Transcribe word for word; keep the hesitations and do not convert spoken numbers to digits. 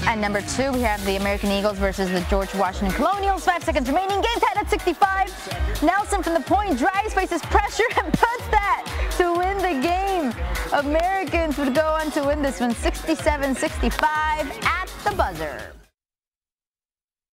At number two, we have the American Eagles versus the George Washington Colonials. Five seconds remaining. Game tied at sixty-five. Nelson from the point drives, faces pressure, and puts that to win the game. Americans would go on to win this one sixty-seven sixty-five at the buzzer.